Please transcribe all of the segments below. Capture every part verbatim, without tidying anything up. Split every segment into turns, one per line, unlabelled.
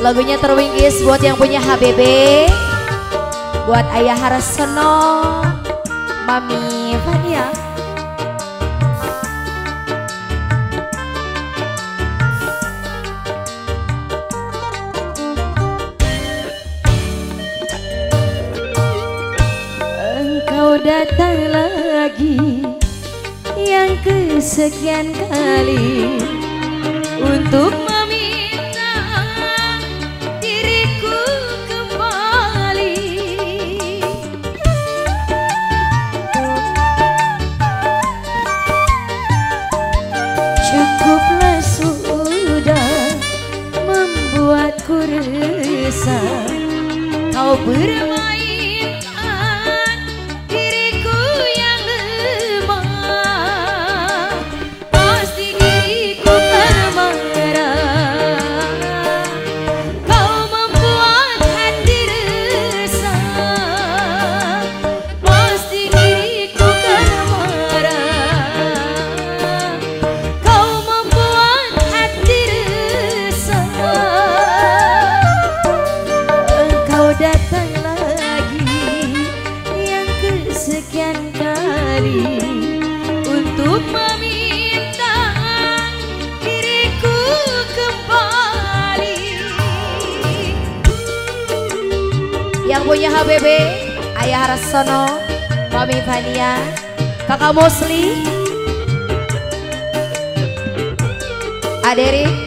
Lagunya terwingkis buat yang punya H B B, buat Ayah Harsono, Mami Fania. Engkau datang lagi yang kesekian kali untuk meminta diriku kembali. Cukuplah sudah membuatku resah, kau bermainkan diriku yang lemah. Pasti diriku kan marah, kau membuat hati resah. Pasti diriku kan marah, kau membuat hati resah. Engkau datang sekian kali untuk meminta diriku kembali. Yang punya H B B, Ayah Harsono, Mami Fania, Kakak Mosli, Aderi.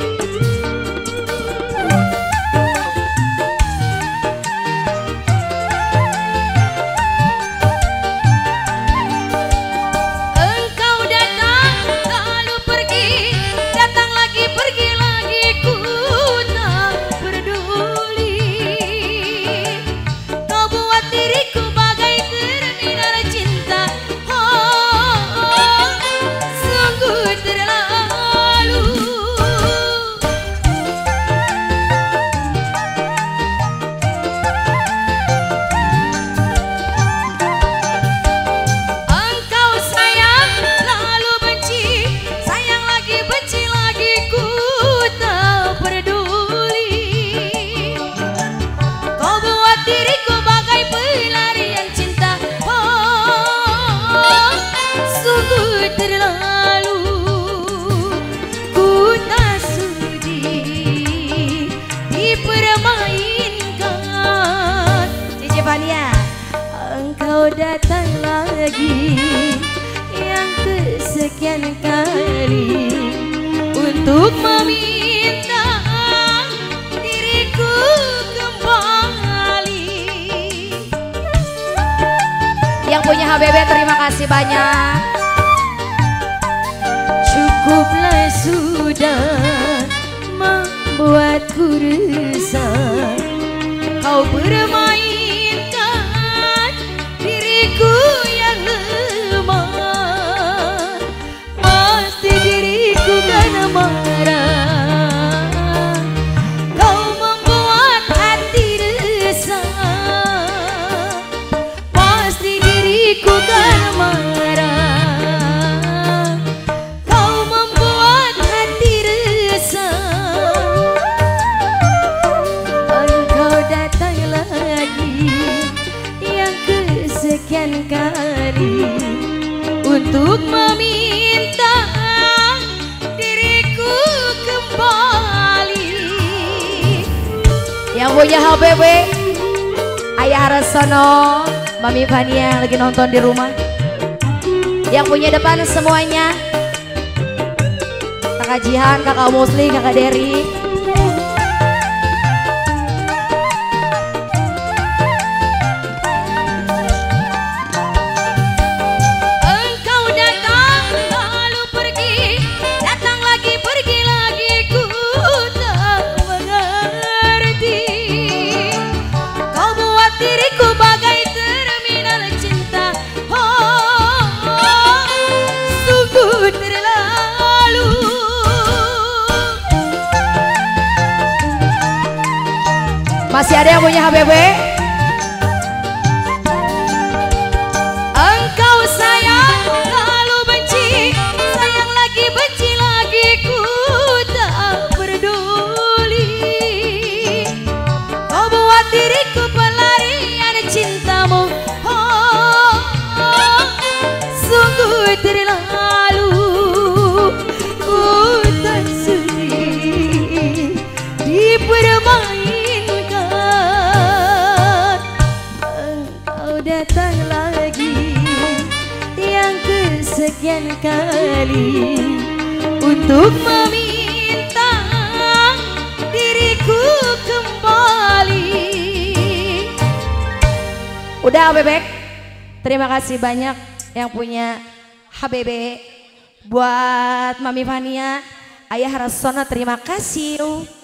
Engkau datang lagi yang kesekian kali untuk meminta diriku kembali. Yang punya H B B terima kasih banyak. Cukuplah sudah membuatku resah, kau bermain diriku yang lemah. Pasti diriku kan marah, kau membuat hati resah. Pasti diriku kan marah, kau membuat hati resah. Engkau datang lagi yang sekian kali untuk meminta diriku kembali. Yang punya H B B, Ayah Harsono, Mami Fania lagi nonton di rumah. Yang punya depan semuanya, Kakak Jihan, Kakak Musli, Kakak Deri. Masih ada yang punya H B B? Engkau sayang lalu benci, sayang lagi benci lagi, ku tak peduli. datang lagi yang kesekian kali untuk meminta diriku kembali. Udah Bebek, terima kasih banyak yang punya H B B. Buat Mami Fania, Ayah Rasona terima kasih.